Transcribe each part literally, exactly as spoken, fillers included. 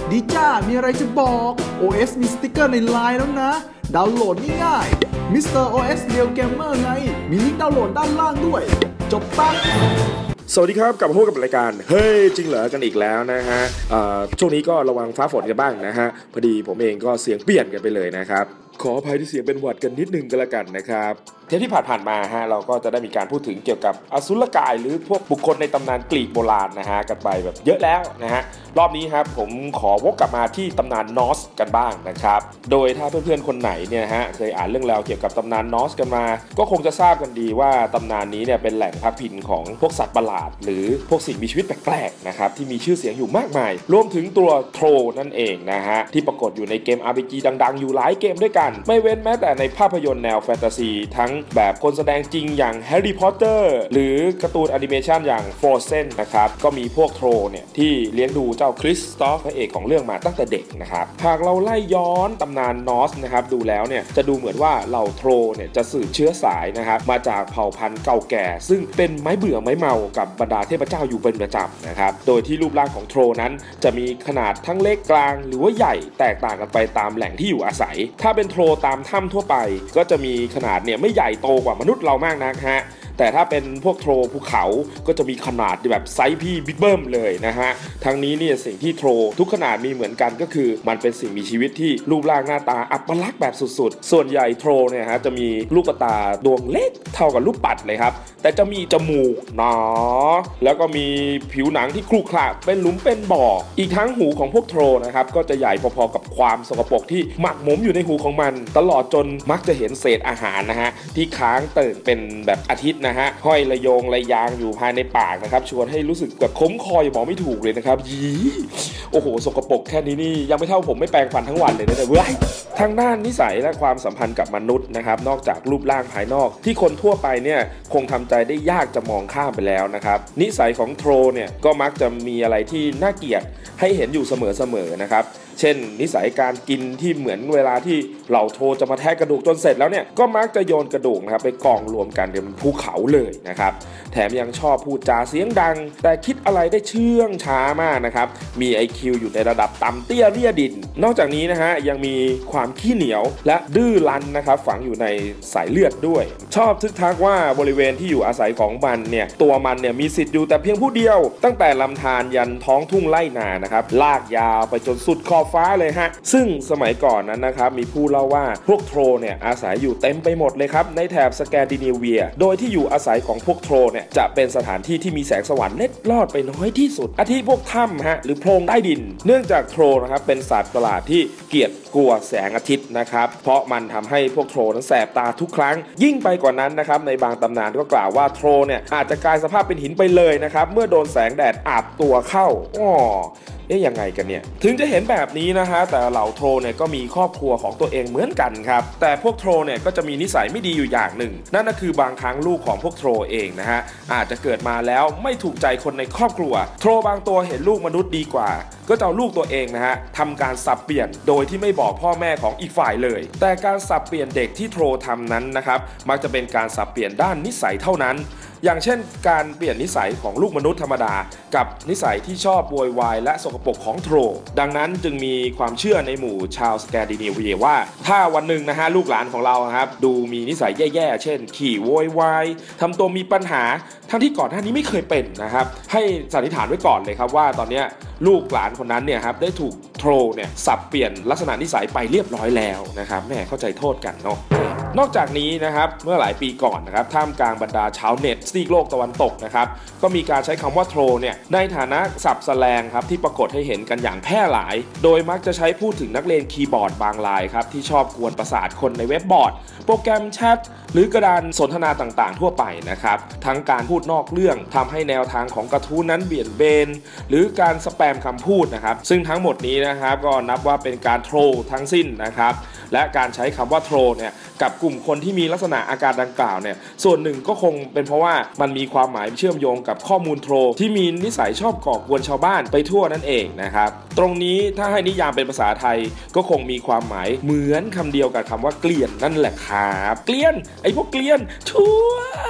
ดีจ้ามีอะไรจะบอก โอ เอส มีสติกเกอร์ในไลน์แล้วนะดาวน์โหลดง่ายๆ มิสเตอร์ โอ เอส Real Gamer ไงมีลิงก์ดาวน์โหลดด้านล่างด้วยจบปะสวัสดีครับกลับมาพบกับรายการเฮ้ยจริงเหรอกันอีกแล้วนะฮะช่วงนี้ก็ระวังฟ้าฝนกันบ้างนะฮะพอดีผมเองก็เสียงเปลี่ยนกันไปเลยนะครับขออภัยที่เสียงเป็นหวัดกันนิดนึงก็แล้วกันนะครับเทปที่ผ่านๆมาฮะเราก็จะได้มีการพูดถึงเกี่ยวกับอสุรกายหรือพวกบุคคลในตำนานกรีกโบราณนะฮะกันไปแบบเยอะแล้วนะฮะรอบนี้ครับผมขอวกกลับมาที่ตำนานนอสกันบ้างนะครับโดยถ้าเพื่อนๆคนไหนเนี่ยฮะเคยอ่านเรื่องราวเกี่ยวกับตำนานนอสกันมาก็คงจะทราบกันดีว่าตำนานนี้เนี่ยเป็นแหล่งพักพิงของพวกสัตว์ประหลาดหรือพวกสิ่งมีชีวิตแปลกๆนะครับที่มีชื่อเสียงอยู่มากมายรวมถึงตัวโทรนั่นเองนะฮะที่ปรากฏอยู่ในเกม อาร์ พี จี ดังๆอยู่หลายเกมด้วยกันไม่เว้นแม้แต่ในภาพยนตร์แนวแฟนตาซีทั้งแบบคนแสดงจริงอย่างแฮร์รี่พอตเตอร์หรือการ์ตูนแอนิเมชันอย่าง Frozen นะครับก็มีพวกโทรเนี่ยที่เลี้ยงดูเจ้าคริสตอฟพระเอกของเรื่องมาตั้งแต่เด็กนะครับหากเราไล่ย้อนตำนานนอสนะครับดูแล้วเนี่ยจะดูเหมือนว่าเหล่าโทรเนี่ยจะสืบเชื้อสายนะครับมาจากเผ่าพันธุ์เก่าแก่ซึ่งเป็นไม้เบื่อไม้เมากับบรรดาเทพเจ้าอยู่เป็นประจำนะครับโดยที่รูปร่างของโทรนั้นจะมีขนาดทั้งเล็กกลางหรือว่าใหญ่แตกต่างกันไปตามแหล่งที่อยู่อาศัยถ้าเป็นโทรตามถ้ำทั่วไปก็จะมีขนาดเนี่ยไม่ใหญ่โตกว่ามนุษย์เรามากนักฮะแต่ถ้าเป็นพวกโทรภูเขาก็จะมีขนาดแบบไซส์พี่บิ๊กเบิ้มเลยนะฮะทั้งนี้เนี่ยสิ่งที่โทรทุกขนาดมีเหมือนกันก็คือมันเป็นสิ่งมีชีวิตที่รูปร่างหน้าตาอัปลักษณ์แบบสุดๆส่วนใหญ่โทรเนี่ยฮะจะมีลูกตาดวงเล็กเท่ากับลูกปัดเลยครับแต่จะมีจมูกหนาแล้วก็มีผิวหนังที่ครุขระเป็นหลุมเป็นบ่ออีกทั้งหูของพวกโทรนะครับก็จะใหญ่พอๆกับความสกปรกที่หมักหมมอยู่ในหูของมันตลอดจนมักจะเห็นเศษอาหารนะฮะที่ค้างเติ่งเป็นแบบอาทิตย์นะฮะห้อยระโยงระยางอยู่ภายในปากนะครับชวนให้รู้สึกแบบขมคออย่าบอกไม่ถูกเลยนะครับยีโอ้โหสกปรกแค่นี้นี่ยังไม่เท่าผมไม่แปรงฟันทั้งวันเลยนะแต่เว้ยทางด้านนิสัยและความสัมพันธ์กับมนุษย์นะครับนอกจากรูปร่างภายนอกที่คนทั่วไปเนี่ยคงทำใจได้ยากจะมองข้ามไปแล้วนะครับนิสัยของโทรเนี่ยก็มักจะมีอะไรที่น่าเกลียดให้เห็นอยู่เสมอๆนะครับเช่นนิสัยการกินที่เหมือนเวลาที่เหล่าโทรจะมาแทะกระดูกจนเสร็จแล้วเนี่ยก็มักจะโยนกระดูกนะครับไปกองรวมกันเป็นภูเขาเลยนะครับแถมยังชอบพูดจาเสียงดังแต่คิดอะไรได้เชื่องช้ามากนะครับมี ไอ คิว อยู่ในระดับต่ำเตี้ยเรียดินนอกจากนี้นะฮะยังมีความขี้เหนียวและดื้อรั้นนะครับฝังอยู่ในสายเลือดด้วยชอบทึกทักว่าบริเวณที่อยู่อาศัยของมันเนี่ยตัวมันเนี่ยมีสิทธิ์อยู่แต่เพียงผู้เดียวตั้งแต่ลำธารยันท้องทุ่งไร่นานะครับลากยาวไปจนสุดขอบฟ้าเลยฮะซึ่งสมัยก่อนนั้นนะครับมีผู้เล่าว่าพวกโทรเนี่ยอาศัยอยู่เต็มไปหมดเลยครับในแถบสแกนดิเนเวียโดยที่อยู่อาศัยของพวกโทรเนี่ยจะเป็นสถานที่ที่มีแสงสว่างเล็ดลอดไปน้อยที่สุดอาทิพวกถ้ำฮะหรือโพรงใต้ดินเนื่องจากโทรนะครับเป็นสัตว์ประหลาดที่เกลียดกลัวแสงอาทิตย์นะครับเพราะมันทำให้พวกโทรนั้นแสบตาทุกครั้งยิ่งไปกว่านั้นนะครับในบางตำนานก็กล่าวว่าโทรเนี่ยอาจจะกลายสภาพเป็นหินไปเลยนะครับเมื่อโดนแสงแดดอาบตัวเข้าอ้อเอ๊ะยังไงกันเนี่ยถึงจะเห็นแบบนี้นะฮะแต่เหล่าโทรเนี่ยก็มีครอบครัวของตัวเองเหมือนกันครับแต่พวกโทรเนี่ยก็จะมีนิสัยไม่ดีอยู่อย่างหนึ่งนั่นก็คือบางครั้งลูกของพวกโทรเองนะฮะอาจจะเกิดมาแล้วไม่ถูกใจคนในครอบครัวโทรบางตัวเห็นลูกมนุษย์ดีกว่าก็จะเอาลูกตัวเองนะฮะทำการสับเปลี่ยนโดยที่ไม่บอกพ่อแม่ของอีกฝ่ายเลยแต่การสับเปลี่ยนเด็กที่โทรทำนั้นนะครับมักจะเป็นการสับเปลี่ยนด้านนิสัยเท่านั้นอย่างเช่นการเปลี่ยนนิสัยของลูกมนุษย์ธรรมดากับนิสัยที่ชอบโวยวายและสกปรกของโทรดังนั้นจึงมีความเชื่อในหมู่ชาวสแกนดิเนเวียว่าถ้าวันหนึ่งนะฮะลูกหลานของเราครับดูมีนิสัยแย่ๆเช่นขี่โวยวายทำตัวมีปัญหาทั้งที่ก่อนหน้านี้ไม่เคยเป็นนะครับให้สันนิษฐานไว้ก่อนเลยครับว่าตอนนี้ลูกหลานคนนั้นเนี่ยครับได้ถูกโทรเนี่ยสับเปลี่ยนลักษณะนิสัยไปเรียบร้อยแล้วนะครับแม่เข้าใจโทษกันเนาะนอกจากนี้นะครับเมื่อหลายปีก่อนนะครับท่ามกลางบรรดาชาวเน็ตซีกโลกตะวันตกนะครับก็มีการใช้คำว่าโทรเนี่ยในฐานะศัพท์แสลงครับที่ปรากฏให้เห็นกันอย่างแพร่หลายโดยมักจะใช้พูดถึงนักเลงคีย์บอร์ดบางรายครับที่ชอบกวนประสาทคนในเว็บบอร์ดโปรแกรมแชทหรือกระดานสนทนาต่างๆทั่วไปนะครับทั้งการพูดนอกเรื่องทำให้แนวทางของกระทู้นั้นเบี่ยนเบนหรือการสแปมคำพูดนะครับซึ่งทั้งหมดนี้นะครับก็นับว่าเป็นการโทรทั้งสิ้นนะครับและการใช้คำว่าโทรเนี่ยกับกลุ่มคนที่มีลักษณะอาการดังกล่าวเนี่ยส่วนหนึ่งก็คงเป็นเพราะว่ามันมีความหมายเชื่อมโยงกับข้อมูลโทรที่มีนิสัยชอบก่อกวนชาวบ้านไปทั่วนั่นเองนะครับตรงนี้ถ้าให้นิยามเป็นภาษาไทยก็คงมีความหมายเหมือนคำเดียวกับคำว่าเกลียนนั่นแหละครับเกลียนไอ้พวกเกลียนชั่ว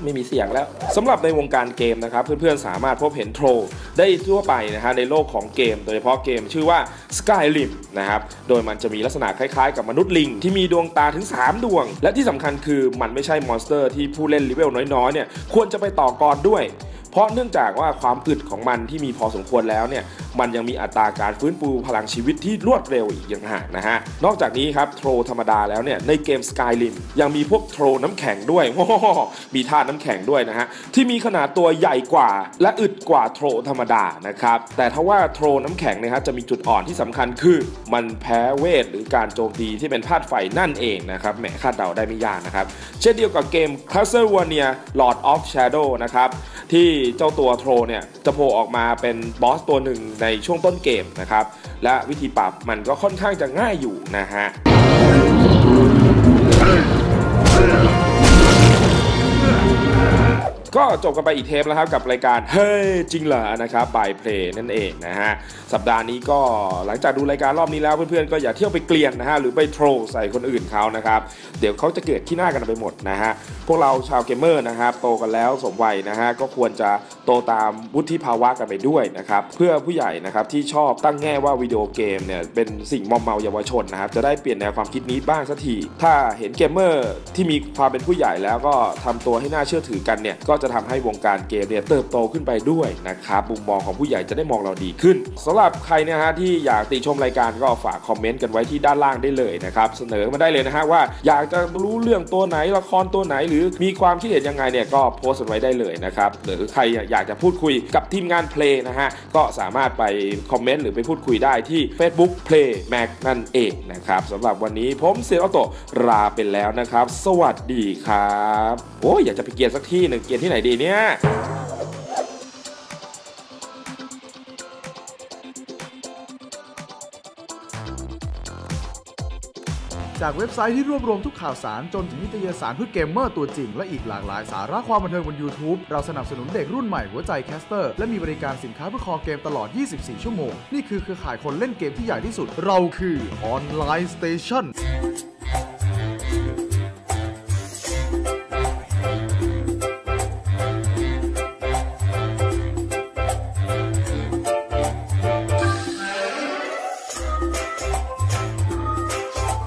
ไม่มีเสียงแล้วสำหรับในวงการเกมนะครับเพื่อนๆสามารถพบเห็นโทรได้ทั่วไปนะฮะในโลกของเกมโดยเฉพาะเกมชื่อว่า Skyrim นะครับโดยมันจะมีลักษณะคล้ายๆกับมนุษย์ลิงที่มีดวงตาถึงสามดวงและที่สำคัญคือมันไม่ใช่มอนสเตอร์ที่ผู้เล่นเลเวลน้อยๆเนี่ยควรจะไปต่อกรด้วยเพราะเนื่องจากว่าความอึดของมันที่มีพอสมควรแล้วเนี่ยมันยังมีอัตราการฟื้นฟูพลังชีวิตที่รวดเร็วอีกอย่างหากนะฮะนอกจากนี้ครับโทรธรรมดาแล้วเนี่ยในเกม Skyrim ยังมีพวกโทรน้ำแข็งด้วยโอ้โหมีธาตุน้ำแข็งด้วยนะฮะที่มีขนาดตัวใหญ่กว่าและอึดกว่าโทรธรรมดานะครับแต่ถ้าว่าโทรน้ำแข็งนะฮะจะมีจุดอ่อนที่สำคัญคือมันแพ้เวทหรือการโจมตีที่เป็นธาตุไฟนั่นเองนะครับแหมคาดเดาได้ไม่ยากนะครับเช่นเดียวกับเกม Castlevania Lord of Shadow นะครับที่เจ้าตัวโทรเนี่ยจะโผล่ออกมาเป็นบอสตัวหนึ่งในช่วงต้นเกมนะครับและวิธีปรับมันก็ค่อนข้างจะง่ายอยู่นะฮะก็จบกันไปอีกเทปแล้วครับกับรายการเฮ้ยจริงเหรอนะครับ by Play นั่นเองนะฮะสัปดาห์นี้ก็หลังจากดูรายการรอบนี้แล้วเพื่อนๆก็อย่าเที่ยวไปเกลียนนะฮะหรือไปโทรใส่คนอื่นเขานะครับเดี๋ยวเขาจะเกิดขี้หน้ากันไปหมดนะฮะพวกเราชาวเกมเมอร์นะครับโตกันแล้วสมวัยนะฮะก็ควรจะโตตามวุฒิภาวะกันไปด้วยนะครับเพื่อผู้ใหญ่นะครับที่ชอบตั้งแง่ว่าวิดีโอเกมเนี่ยเป็นสิ่งมอมเมาเยาวชนนะครับจะได้เปลี่ยนแนวความคิดนี้บ้างสักทีถ้าเห็นเกมเมอร์ที่มีความเป็นผู้ใหญ่แล้วก็ทำตัวให้น่าเชื่อถือกันเนี่ยก็จะทำให้วงการเกมเนี่ยเติบโตขึ้นไปด้วยนะครับมุมมองของผู้ใหญ่จะได้มองเราดีขึ้นสำหรับใครนะฮะที่อยากติชมรายการก็ฝากคอมเมนต์กันไว้ที่ด้านล่างได้เลยนะครับเสนอมาได้เลยนะฮะว่าอยากจะรู้เรื่องตัวไหนละครตัวไหนหรือมีความคิดเห็นยังไงเนี่ยก็โพสต์ไว้ได้เลยนะครับหรือใครอยากจะพูดคุยกับทีมงาน Play นะฮะก็สามารถไปคอมเมนต์หรือไปพูดคุยได้ที่ Facebook Play Mac นั่นเองนะครับสำหรับวันนี้ผมเซโรโตะลาไปแล้วนะครับสวัสดีครับโอ้ยอยากจะไปเกียร์สักที่หนึ่งเกียร์ที่ไหนดีเนี่ยจากเว็บไซต์ที่รวบรวมทุกข่าวสารจนถึงนิตยสารเพื่อเกมเมอร์ตัวจริงและอีกหลากหลายสาระความบันเทิงบน YouTube เราสนับสนุนเด็กรุ่นใหม่หัวใจแคสเตอร์และมีบริการสินค้าเพื่อคอเกมตลอดยี่สิบสี่ชั่วโมงนี่คือเครือข่ายคนเล่นเกมที่ใหญ่ที่สุดเราคือออนไลน์สเตชัน